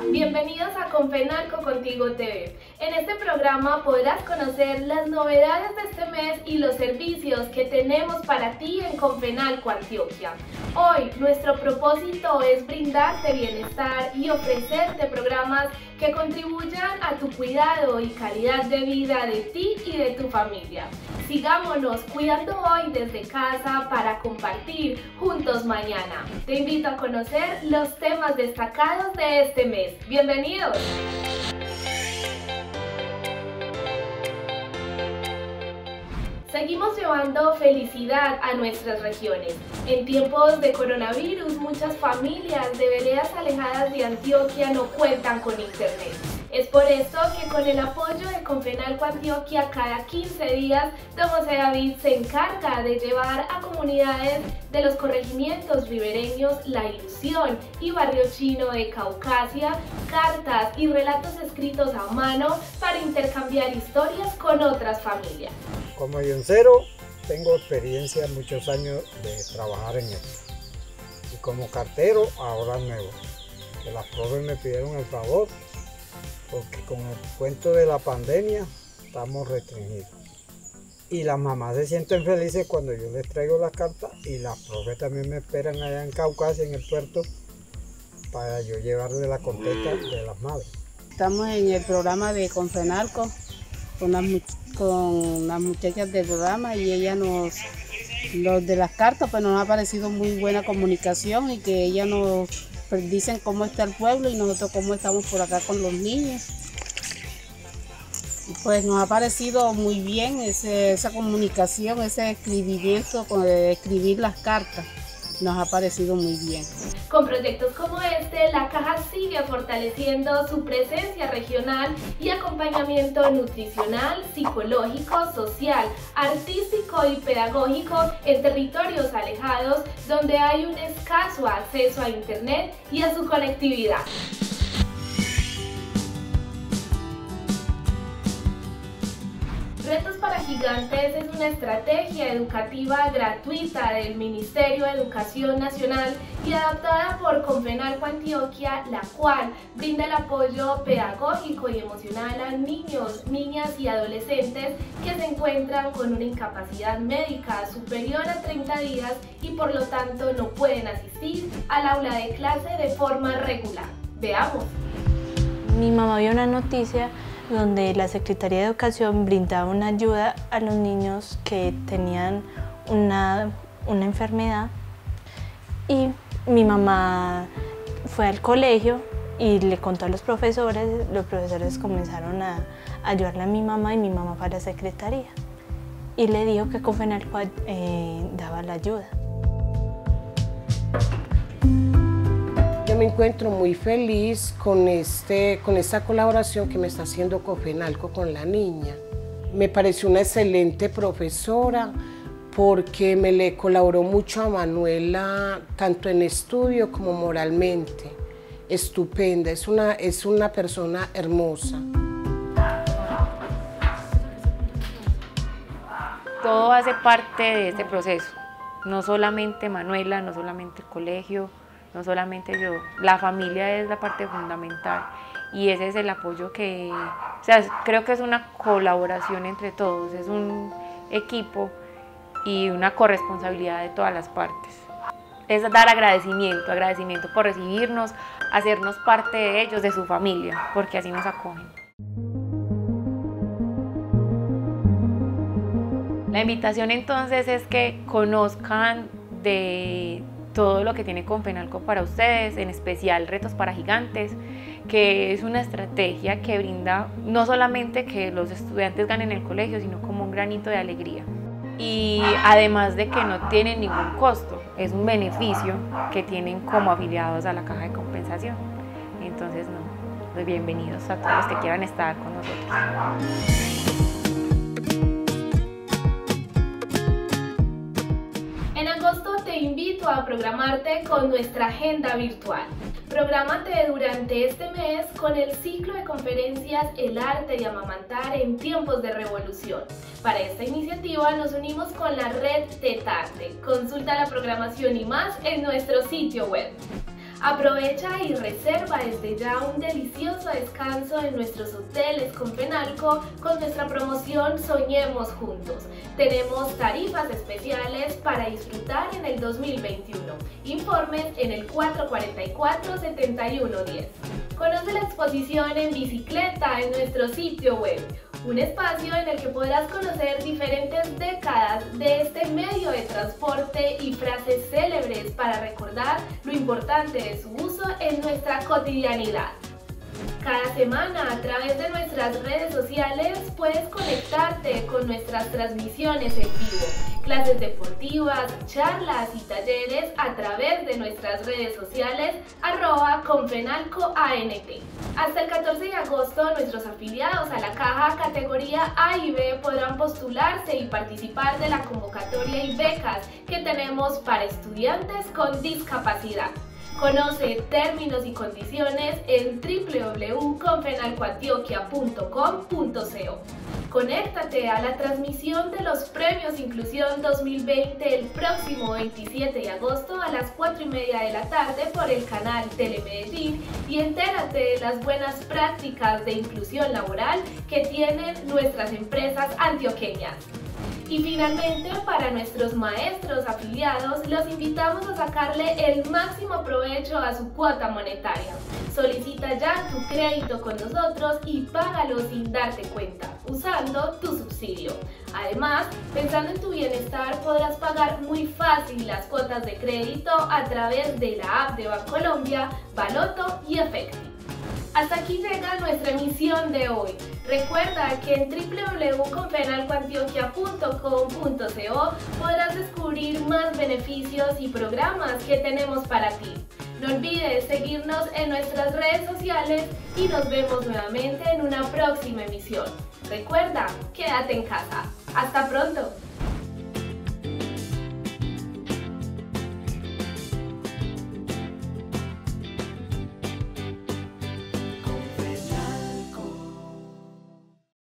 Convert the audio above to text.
bienvenidos a Confenalco Contigo TV. En este programa podrás conocer las novedades de este mes y los servicios que tenemos para ti en Confenalco Antioquia. Hoy nuestro propósito es brindarte bienestar y ofrecerte programas que contribuyan a tu cuidado y calidad de vida de ti y de tu familia. Sigámonos cuidando hoy desde casa para compartir juntos mañana. Te invito a conocer los temas destacados de este mes. ¡Bienvenidos! Seguimos llevando felicidad a nuestras regiones. En tiempos de coronavirus, muchas familias de veredas alejadas de Antioquia no cuentan con internet. Es por esto que con el apoyo de Confenalco Antioquia, cada 15 días, don José David se encarga de llevar a comunidades de los corregimientos ribereños La Ilusión y Barrio Chino de Caucasia cartas y relatos escritos a mano para intercambiar historias con otras familias. Como yoncero tengo experiencia muchos años de trabajar en esto y como cartero ahora nuevo, que las profes me pidieron el favor porque con el cuento de la pandemia estamos restringidos y las mamás se sienten felices cuando yo les traigo las cartas y las profes también me esperan allá en Caucasia, en el puerto, para yo llevarle la contesta de las madres. Estamos en el programa de Confenalco con las muchachas del programa y los de las cartas, pues nos ha parecido muy buena comunicación y que ellas nos dicen cómo está el pueblo y nosotros cómo estamos por acá con los niños. Pues nos ha parecido muy bien esa comunicación, ese escribimiento, de escribir las cartas. Nos ha parecido muy bien. Con proyectos como este, la Caja sigue fortaleciendo su presencia regional y acompañamiento nutricional, psicológico, social, artístico y pedagógico en territorios alejados donde hay un escaso acceso a Internet y a su conectividad. Retos para Gigantes es una estrategia educativa gratuita del Ministerio de Educación Nacional y adaptada por Confenalco Antioquia, la cual brinda el apoyo pedagógico y emocional a niños, niñas y adolescentes que se encuentran con una incapacidad médica superior a 30 días y por lo tanto no pueden asistir al aula de clase de forma regular. Veamos. Mi mamá vio una noticia donde la Secretaría de Educación brindaba una ayuda a los niños que tenían una enfermedad y mi mamá fue al colegio y le contó a los profesores comenzaron a ayudarle a mi mamá y mi mamá fue a la Secretaría y le dijo que Confenalco daba la ayuda. Yo me encuentro muy feliz con esta colaboración que me está haciendo Confenalco con la niña. Me pareció una excelente profesora porque me le colaboró mucho a Manuela, tanto en estudio como moralmente. Estupenda, es una persona hermosa. Todo hace parte de este proceso, no solamente Manuela, no solamente el colegio, no solamente yo, la familia es la parte fundamental y ese es el apoyo creo que es una colaboración entre todos, es un equipo y una corresponsabilidad de todas las partes. Es dar agradecimiento por recibirnos, hacernos parte de ellos, de su familia, porque así nos acogen. La invitación entonces es que conozcan de todo lo que tiene Confenalco para ustedes, en especial Retos para Gigantes, que es una estrategia que brinda no solamente que los estudiantes ganen el colegio, sino como un granito de alegría. Y además de que no tienen ningún costo, es un beneficio que tienen como afiliados a la Caja de Compensación. Entonces, pues bienvenidos a todos los que quieran estar con nosotros. En agosto te invito a programarte con nuestra agenda virtual. Prográmate durante este mes con el ciclo de conferencias El arte de amamantar en tiempos de revolución. Para esta iniciativa nos unimos con la red Tetarte. Consulta la programación y más en nuestro sitio web. Aprovecha y reserva desde ya un delicioso descanso en nuestros hoteles Confenalco con nuestra promoción Soñemos Juntos. Tenemos tarifas especiales para disfrutar en el 2021. Informes en el 444-7110. Conoce la exposición en bicicleta en nuestro sitio web. Un espacio en el que podrás conocer diferentes décadas de este medio de transporte y frases célebres para recordar lo importante de su uso en nuestra cotidianidad. Cada semana, a través de nuestras redes sociales, puedes conectarte con nuestras transmisiones en vivo, clases deportivas, charlas y talleres a través de nuestras redes sociales @confenalcoant. Hasta el 14 de agosto, nuestros afiliados a la caja categoría A y B podrán postularse y participar de la convocatoria y becas que tenemos para estudiantes con discapacidad. Conoce términos y condiciones en www.confenalcoantioquia.com.co. Conéctate a la transmisión de los Premios Inclusión 2020 el próximo 27 de agosto a las 4:30 de la tarde por el canal Telemedellín y entérate de las buenas prácticas de inclusión laboral que tienen nuestras empresas antioqueñas. Y finalmente, para nuestros maestros afiliados, los invitamos a sacarle el máximo provecho a su cuota monetaria. Solicita ya tu crédito con nosotros y págalo sin darte cuenta, usando tu subsidio. Además, pensando en tu bienestar, podrás pagar muy fácil las cuotas de crédito a través de la app de Bancolombia, Baloto y Efecti. Hasta aquí llega nuestra emisión de hoy. Recuerda que en www.confenalcoantioquia.com.co podrás descubrir más beneficios y programas que tenemos para ti. No olvides seguirnos en nuestras redes sociales y nos vemos nuevamente en una próxima emisión. Recuerda, quédate en casa. ¡Hasta pronto!